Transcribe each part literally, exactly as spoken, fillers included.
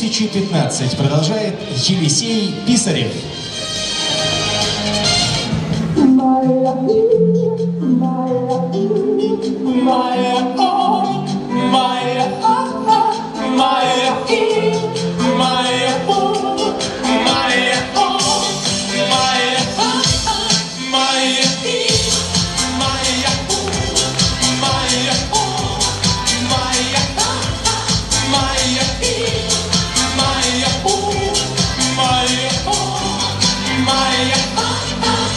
тысячи пятнадцать. Продолжает Елисей Писарев. Моя, моя, моя, о, моя, а, а, моя, и, моя, о, моя, о, моя, а, а, моя, и, моя, о, моя, о, моя, а, а, моя, и, моя, о, моя, о, моя, а, а.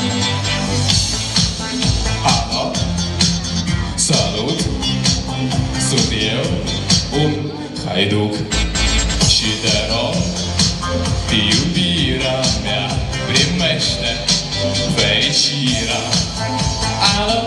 Salut, sunt eu, un haiduc și te rog, iubirea mea, primește fericirea. Alo,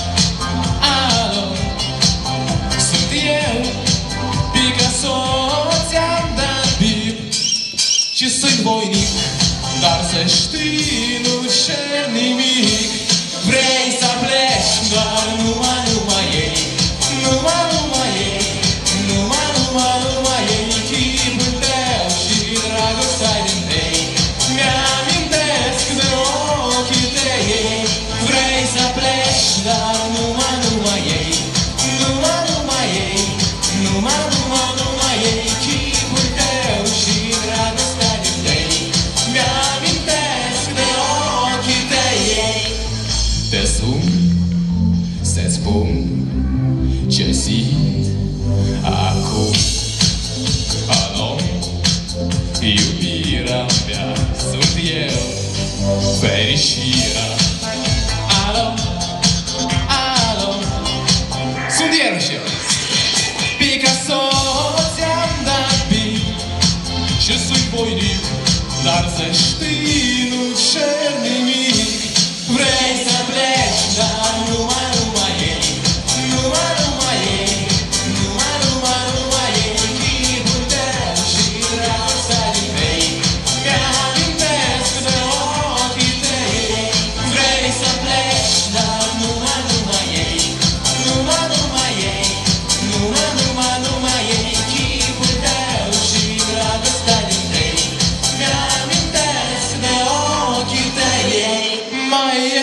alo, sunt eu, Picasso, ți-am dat bip și sunt voinic, dar să știi, nu cer nimic. Vrei să pleci, doar numai, numai ei, numai, numai ei, numai, numai, numai ei, chipul tău și dragostea din tei. Mi-amintesc de ochii tăi. Vrei să pleci, dar numai, numai ei, numai, numai ei, numai, numai, numai ei, chipul tău și dragostea din tei. Mi-amintesc de ochii tăi. Te sun să-ți spun ce simt acum. Alo, iubirea mea, sunt eu, fericirea. Alo, alo, sunt eu și eu, Picasso, ți-am dat bip și sunt voinic, dar să știi, nu cer nimic. Vrei să pleci, dar numai, numai ei, numai, numai ei, numai, numai, numai ei, chipul tău și dragostea din tei. Mi-amintesc de ochii tăi. Vrei să pleci, dar numai, numai ei, numai, numai ei, numai, numai, numai ei, chipul tău și dragostea din tei. Mi-amintesc de ochii tăi. Maya,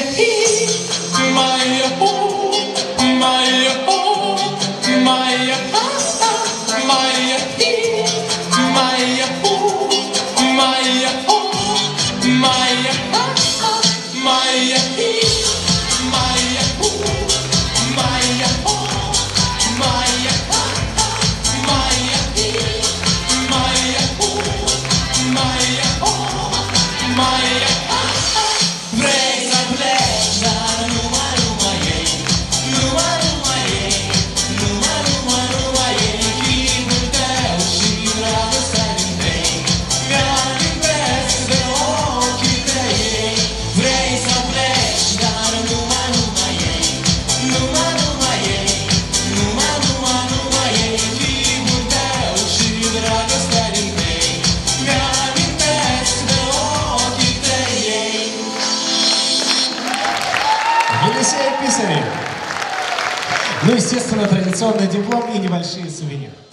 Maya, oh, Maya, oh, Maya, ah, ah, Maya, Maya, oh, Maya, oh, Maya, ah, ah, Maya, Maya, oh, Maya, oh, Maya, ah, ah, Maya, Maya, oh, Maya, oh, Maya, ah, ah. Vrei să pleci, dar numai, numai ei, numai, numai ei, numai, numai, numai ei, chipul tău și dragostea din tei. Mi-amintesc de ochii tăi. Vrei să pleci, dar numai, numai ei, numai, numai ei, numai, numai, numai ei, chipul tău și dragostea din tei. Mi-amintesc de ochii tăi. Елисей Писарев. Ну, естественно, традиционный диплом и небольшие сувениры.